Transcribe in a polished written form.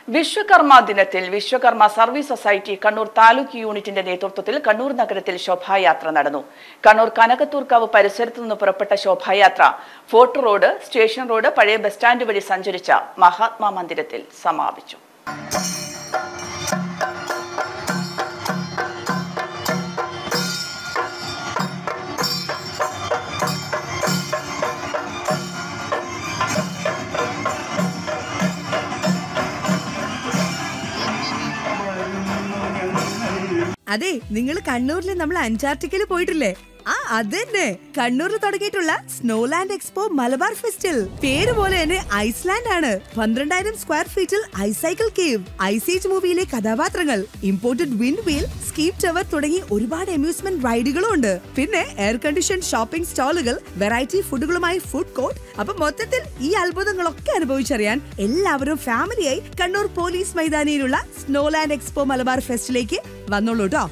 വിശ്വകർമ്മ ദിനത്തിൽ Vishwakarma service society Kannur taluk യൂണിറ്റിന്റെ നേതൃത്വത്തിൽ കണ്ണൂർ നഗരത്തിൽ ശോഭായാത്ര നടന്നു. കണ്ണൂർ കനകത്തൂർക്കാവ് പരിസരത്തു നിന്ന് പുറപ്പെട്ട ശോഭായാത്ര ഫോർട്ട് റോഡ്, സ്റ്റേഷൻ റോഡ്, പഴയ ബസ് സ്റ്റാൻഡ് വഴി സഞ്ചരിച്ച മഹാത്മാ മന്ദിരത്തിൽ സമാപിച്ചു. അതെ, നിങ്ങൾ കണ്ണൂരിൽ നമ്മൾ അന്റാർട്ടിക്കയിൽ പോയിട്ടില്ലേ? അതന്നെ കണ്ണൂരിൽ തുടങ്ങിയിട്ടുള്ള സ്നോലാൻഡ് എക്സ്പോ മലബാർ ഫെസ്റ്റിൽ. പേര് പോലെ തന്നെ ഐസ്ലാൻഡ് ആണ്. 12,000 സ്ക്വയർ ഫീറ്റിൽ ഐസൈക്കിൾ കേവ്, ഐസേജ് മൂവിയിലെ കഥാപാത്രങ്ങൾ, imported wind wheel, scheme tower തുടങ്ങി ഒരുപാട് അമ്യൂസ്മെന്റ് റൈഡുകളും ഉണ്ട്. പിന്നെ എയർ കണ്ടീഷൻ ഷോപ്പിംഗ് സ്റ്റാളുകൾ, വെറൈറ്റി ഫുഡുകളുമായി ഫുഡ് കോർട്ട്. അപ്പൊ മൊത്തത്തിൽ ഈ അത്ഭുതങ്ങളൊക്കെ അനുഭവിച്ചറിയാൻ എല്ലാവരും ഫാമിലിയായി കണ്ണൂർ പോലീസ് മൈതാനിയിലുള്ള സ്നോലാൻഡ് എക്സ്പോ മലബാർ ഫെസ്റ്റിലേക്ക് വന്നോളൂ ട്ടോ.